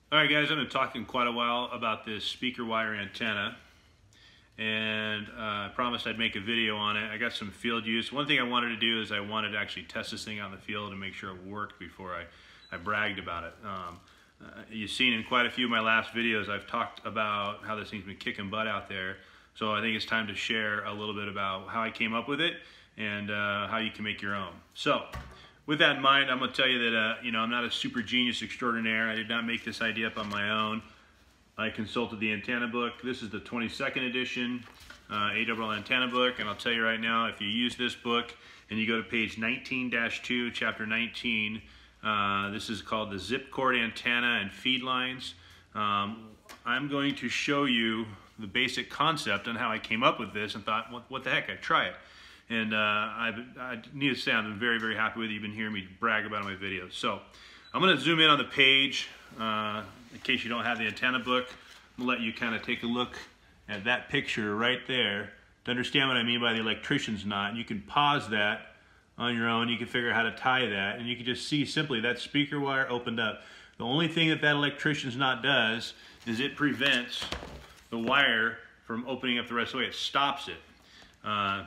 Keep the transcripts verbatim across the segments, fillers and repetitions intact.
Alright guys, I've been talking quite a while about this speaker wire antenna, and uh, I promised I'd make a video on it. I got some field use. One thing I wanted to do is I wanted to actually test this thing out in the field and make sure it worked before I, I bragged about it. Um, uh, you've seen in quite a few of my last videos I've talked about how this thing's been kicking butt out there, so I think it's time to share a little bit about how I came up with it and uh, how you can make your own. So, with that in mind, I'm going to tell you that uh, you know, I'm not a super genius extraordinaire. I did not make this idea up on my own. I consulted the antenna book. This is the twenty-second edition uh, A W L antenna book, and I'll tell you right now, if you use this book and you go to page nineteen dash two, chapter nineteen, uh, this is called the zip cord antenna and feed lines. Um, I'm going to show you the basic concept on how I came up with this and thought, what, what the heck, I'd try it. And uh, I, I need to say I'm very, very happy with it. You've been hearing me brag about it in my videos. So I'm going to zoom in on the page uh, in case you don't have the antenna book. I'm going to let you kind of take a look at that picture right there to understand what I mean by the electrician's knot. And you can pause that on your own. You can figure out how to tie that. And you can just see simply that speaker wire opened up. The only thing that that electrician's knot does is it prevents the wire from opening up the rest of the way. It stops it. Uh,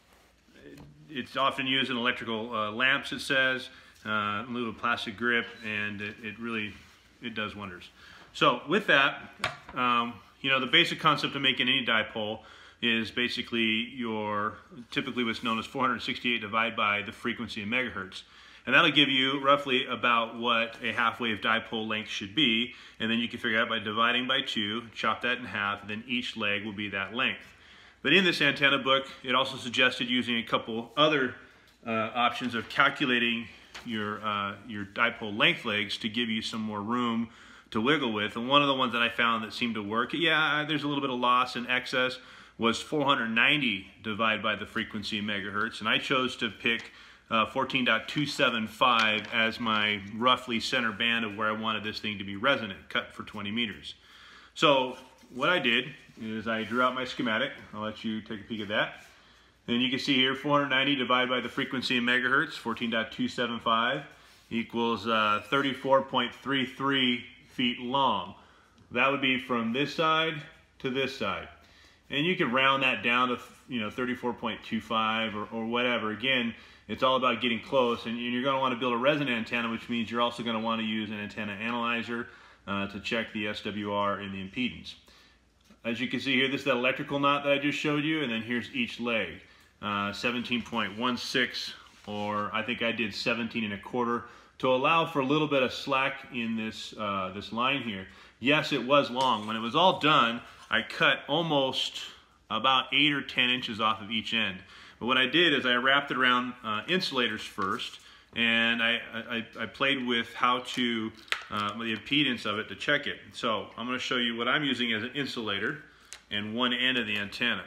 It's often used in electrical uh, lamps, it says, uh, in lieu of plastic grip, and it, it really, it does wonders. So with that, um, you know, the basic concept of making any dipole is basically your, typically what's known as four hundred sixty-eight divided by the frequency in megahertz. And that'll give you roughly about what a half-wave dipole length should be, and then you can figure out by dividing by two, chop that in half, and then each leg will be that length. But in this antenna book, it also suggested using a couple other uh, options of calculating your, uh, your dipole length legs to give you some more room to wiggle with. And one of the ones that I found that seemed to work, yeah, there's a little bit of loss and excess, was four hundred ninety divided by the frequency in megahertz. And I chose to pick uh, fourteen point two seven five as my roughly center band of where I wanted this thing to be resonant, cut for twenty meters. So what I did is I drew out my schematic. I'll let you take a peek at that. And you can see here four hundred ninety divided by the frequency in megahertz, fourteen point two seven five, equals uh, thirty-four point three three feet long. That would be from this side to this side. And you can round that down to, you know, thirty-four point two five or, or whatever. Again, it's all about getting close, and you're going to want to build a resonant antenna, which means you're also going to want to use an antenna analyzer uh, to check the S W R and the impedance. As you can see here, this is that electrical knot that I just showed you, and then here's each leg. Uh, seventeen point one six, or I think I did seventeen and a quarter, to allow for a little bit of slack in this, uh, this line here. Yes, it was long. When it was all done, I cut almost about eight or ten inches off of each end. But what I did is I wrapped it around uh, insulators first, and I, I, I played with how to, uh, the impedance of it to check it. So I'm going to show you what I'm using as an insulator and one end of the antenna.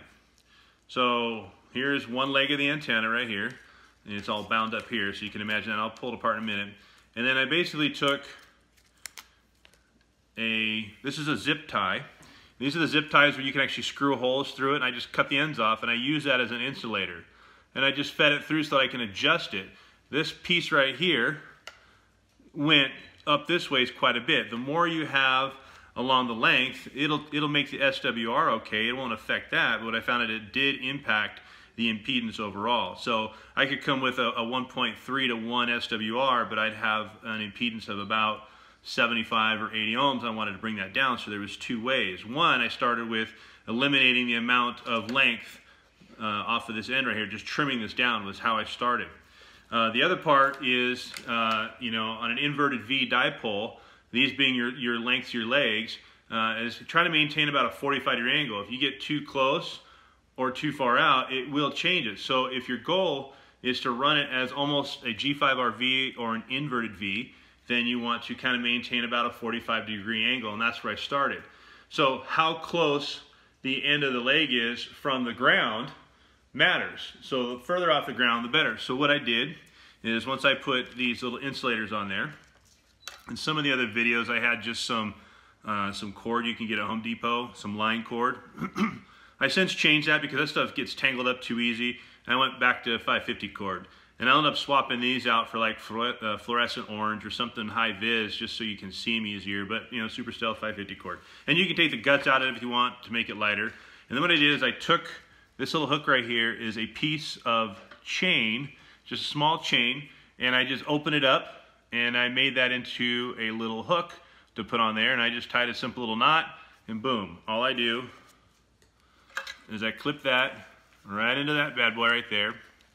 So here's one leg of the antenna right here, and it's all bound up here, so you can imagine that. I'll pull it apart in a minute. And then I basically took a, this is a zip tie. These are the zip ties where you can actually screw holes through it, and I just cut the ends off, and I use that as an insulator. And I just fed it through so that I can adjust it. This piece right here went up this ways quite a bit. The more you have along the length, it'll it'll make the S W R okay. It won't affect that, but what I found is it did impact the impedance overall. So I could come with a, a one point three to one S W R, but I'd have an impedance of about seventy-five or eighty ohms. I wanted to bring that down, so there was two ways. One, I started with eliminating the amount of length uh, off of this end right here, just trimming this down was how I started. Uh, the other part is, uh, you know, on an inverted V dipole, these being your, your lengths, your legs, uh, is try to maintain about a forty-five degree angle. If you get too close or too far out, it will change it. So if your goal is to run it as almost a G five R V or an inverted V, then you want to kind of maintain about a forty-five degree angle, and that's where I started. So how close the end of the leg is from the ground matters. So the further off the ground, the better. So what I did is once I put these little insulators on there, in some of the other videos I had just some uh, some cord you can get at Home Depot, some line cord. I since changed that because that stuff gets tangled up too easy. I went back to five fifty cord. And I'll end up swapping these out for like uh, fluorescent orange or something high vis, just so you can see them easier. But, you know, super stealth five fifty cord. And you can take the guts out of it if you want to make it lighter. And then what I did is I took this little hook right here is a piece of chain, just a small chain, and I just opened it up and I made that into a little hook to put on there, and I just tied a simple little knot, and boom. All I do is I clip that right into that bad boy right there.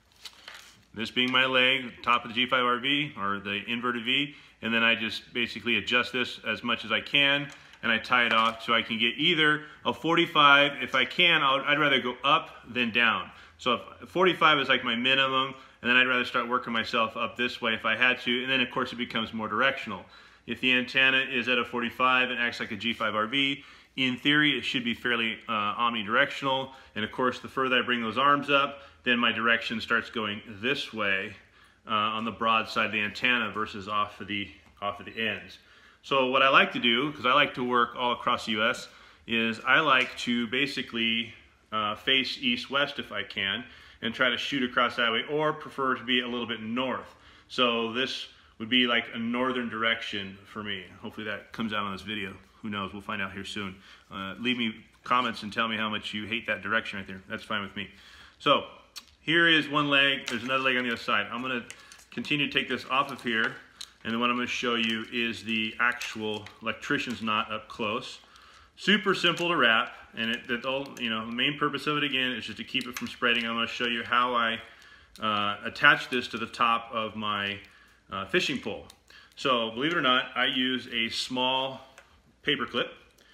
This being my leg, top of the G five R V, or the inverted V, and then I just basically adjust this as much as I can, and I tie it off so I can get either a forty-five, if I can, I'll, I'd rather go up than down. So if forty-five is like my minimum, and then I'd rather start working myself up this way if I had to, and then of course it becomes more directional. If the antenna is at a forty-five and acts like a G five R V, in theory it should be fairly uh, omnidirectional, and of course the further I bring those arms up, then my direction starts going this way uh, on the broad side of the antenna versus off of the, off of the ends. So what I like to do, because I like to work all across the U S, is I like to basically uh, face east-west if I can, and try to shoot across that way, or prefer to be a little bit north. So this would be like a northern direction for me. Hopefully that comes out on this video. Who knows, we'll find out here soon. Uh, leave me comments and tell me how much you hate that direction right there. That's fine with me. So here is one leg, there's another leg on the other side. I'm gonna continue to take this off of here, and then what I'm gonna show you is the actual electrician's knot up close. Super simple to wrap, and it, that all, you know, the main purpose of it again is just to keep it from spreading. I'm gonna show you how I uh, attach this to the top of my uh, fishing pole. So believe it or not, I use a small paper clip,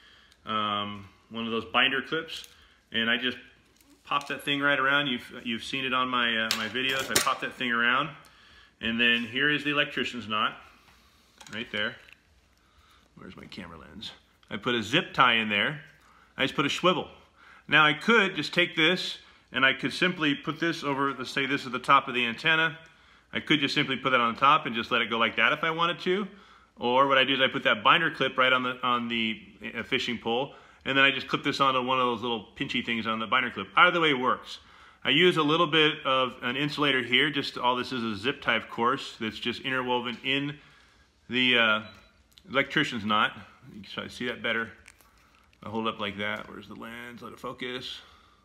um, one of those binder clips, and I just pop that thing right around. You've, you've seen it on my, uh, my videos. I pop that thing around, and then here is the electrician's knot, right there. Where's my camera lens? I put a zip tie in there. I just put a swivel. Now I could just take this, and I could simply put this over, let's say this is the top of the antenna. I could just simply put that on the top and just let it go like that if I wanted to. Or what I do is I put that binder clip right on the, on the fishing pole, and then I just clip this onto one of those little pinchy things on the binder clip. Either way works. I use a little bit of an insulator here. Just all this is a zip tie, of course, that's just interwoven in the uh, electrician's knot. You can try to see that better. I hold it up like that. Where's the lens? Let it focus.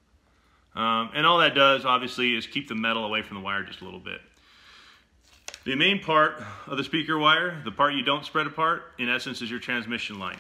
Um, and all that does, obviously, is keep the metal away from the wire just a little bit. The main part of the speaker wire, the part you don't spread apart, in essence, is your transmission line.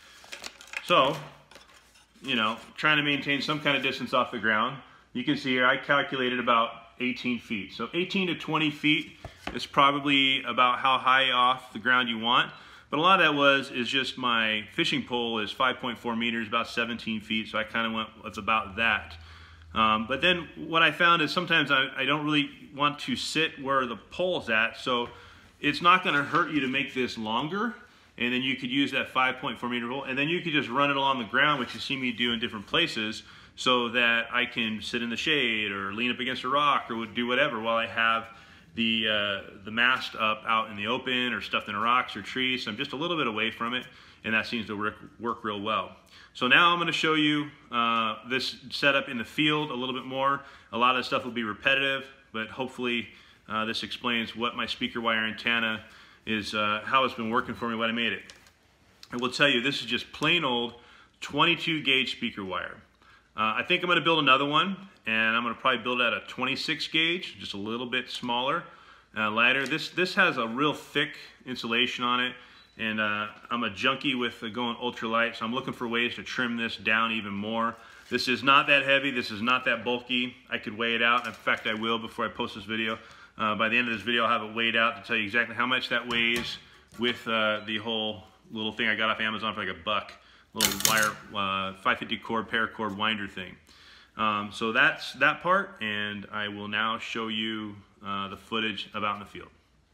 So, you know, trying to maintain some kind of distance off the ground. You can see here I calculated about eighteen feet. So eighteen to twenty feet is probably about how high off the ground you want. But a lot of that was is just my fishing pole is five point four meters, about seventeen feet. So I kind of went with about that. Um, but then what I found is sometimes I, I don't really want to sit where the pole's at. So it's not going to hurt you to make this longer. And then you could use that five point four meter pole, and then you could just run it along the ground, which you see me do in different places, so that I can sit in the shade or lean up against a rock or do whatever while I have the, uh, the mast up out in the open or stuffed in rocks or trees. So I'm just a little bit away from it, and that seems to work, work real well. So now I'm going to show you uh, this setup in the field a little bit more. A lot of the stuff will be repetitive, but hopefully uh, this explains what my speaker wire antenna is, uh, how it's been working for me when I made it. I will tell you, this is just plain old twenty-two gauge speaker wire. Uh, I think I'm going to build another one, and I'm going to probably build out a twenty-six gauge, just a little bit smaller, uh, lighter. This, this has a real thick insulation on it, and uh, I'm a junkie with uh, going ultralight, so I'm looking for ways to trim this down even more. This is not that heavy, this is not that bulky. I could weigh it out. In fact, I will before I post this video. Uh, by the end of this video, I'll have it weighed out to tell you exactly how much that weighs with uh, the whole little thing I got off Amazon for like a buck. Little wire, uh, five fifty cord, paracord winder thing. Um, so that's that part, and I will now show you uh, the footage of out in the field.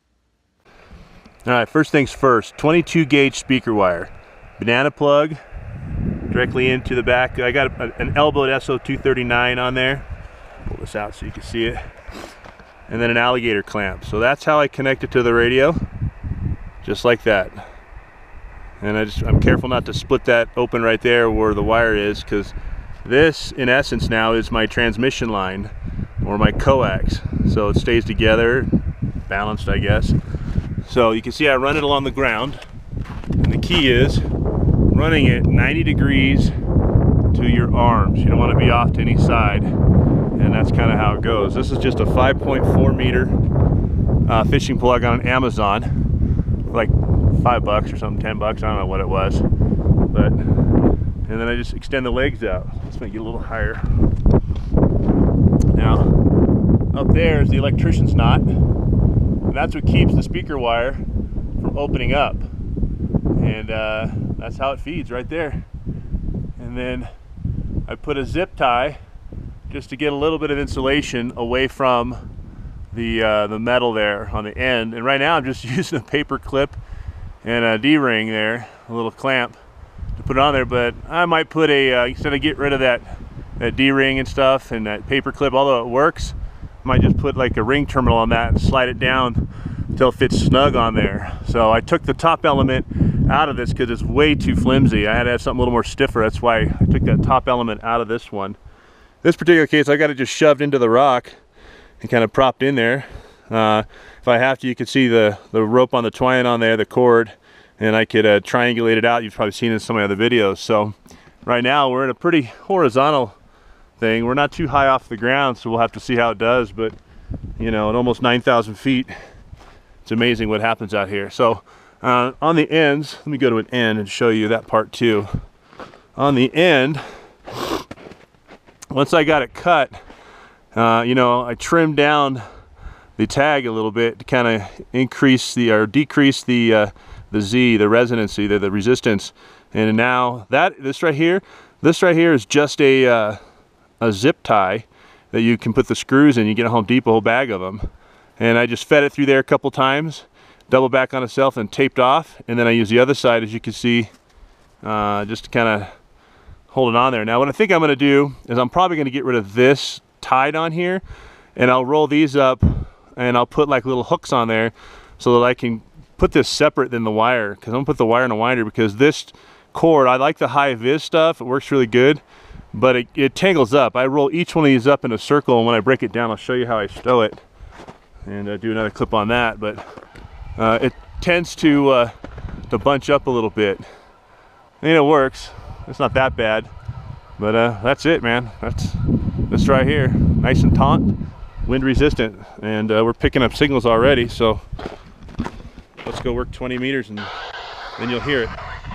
All right, first things first, twenty-two gauge speaker wire. Banana plug directly into the back. I got a, an elbowed S O two thirty-nine on there. Pull this out so you can see it. And then an alligator clamp. So that's how I connect it to the radio, just like that. And I just, I'm careful not to split that open right there where the wire is, because this, in essence now, is my transmission line or my coax, so it stays together, balanced, I guess. So you can see I run it along the ground, and the key is running it ninety degrees to your arms. You don't want to be off to any side, and that's kind of how it goes. This is just a five point four meter uh, fishing pole I got on Amazon, like five bucks or something, ten bucks, I don't know what it was. But, and then I just extend the legs out. Let's make it a little higher. Now, up there is the electrician's knot, and that's what keeps the speaker wire from opening up. And uh, that's how it feeds right there. And then I put a zip tie just to get a little bit of insulation away from the uh, the metal there on the end. And right now I'm just using a paper clip and a D-ring there, a little clamp to put it on there. But I might put a, uh, instead of get rid of that, that D-ring and stuff and that paper clip, although it works, I might just put like a ring terminal on that and slide it down until it fits snug on there. So I took the top element out of this because it's way too flimsy. I had to have something a little more stiffer. That's why I took that top element out of this one. This particular case, I got it just shoved into the rock and kind of propped in there. Uh, if I have to, you can see the, the rope on the twine on there, the cord, and I could uh, triangulate it out. You've probably seen it in some of the other videos. So right now we're in a pretty horizontal thing. We're not too high off the ground, so we'll have to see how it does. But you know, at almost nine thousand feet, it's amazing what happens out here. So uh, on the ends, let me go to an end and show you that part too. On the end, once I got it cut, uh, you know, I trimmed down the tag a little bit to kind of increase the or decrease the uh, the Z, the resonancy, the, the resistance. And now that this right here, this right here is just a uh, a zip tie that you can put the screws in. You get a Home Depot, a whole bag of them. And I just fed it through there a couple times, double back on itself and taped off. And then I use the other side, as you can see, uh, just to kind of hold it on there. Now what I think I'm going to do is I'm probably going to get rid of this tied on here, and I'll roll these up and I'll put like little hooks on there so that I can put this separate than the wire, because I'm going to put the wire in a winder, because this cord, I like the high vis stuff, it works really good, but it, it tangles up. I roll each one of these up in a circle, and when I break it down I'll show you how I stow it and uh, do another clip on that. But uh, it tends to uh, to bunch up a little bit. I mean, it works. It's not that bad, but uh, that's it, man. That's this right here, nice and taut, wind resistant, and uh, we're picking up signals already. So let's go work twenty meters, and then you'll hear it.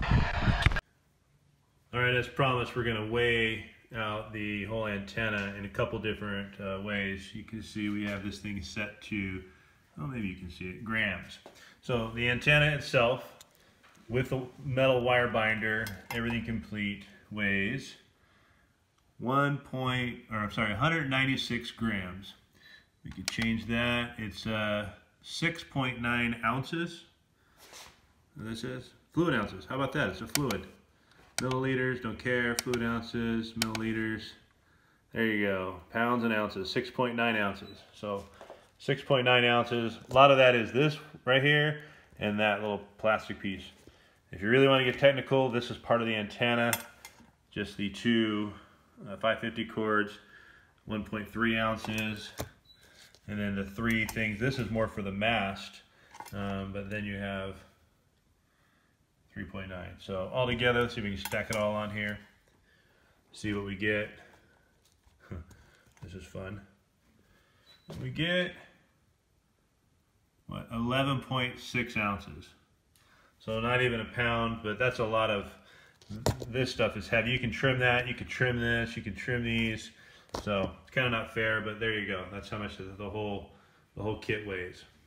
All right, as promised, we're going to weigh out the whole antenna in a couple different uh, ways. You can see we have this thing set to, oh, maybe you can see it, grams. So the antenna itself, with the metal wire binder, everything complete, weighs one point, or I'm sorry, one hundred ninety-six grams. We could change that. It's uh, six point nine ounces. This is fluid ounces. How about that? It's a fluid. Milliliters, don't care. Fluid ounces, milliliters. There you go. Pounds and ounces. six point nine ounces. So six point nine ounces. A lot of that is this right here and that little plastic piece. If you really want to get technical, this is part of the antenna. Just the two uh, five fifty cords, one point three ounces. And then the three things. This is more for the mast, um, but then you have three point nine. So all together, let's see if we can stack it all on here. See what we get. This is fun. We get what, eleven point six ounces. So not even a pound, but that's a lot of, this stuff is heavy. You can trim that, you can trim this, you can trim these. So it's kind of not fair, but there you go. That's how much the whole the whole kit weighs.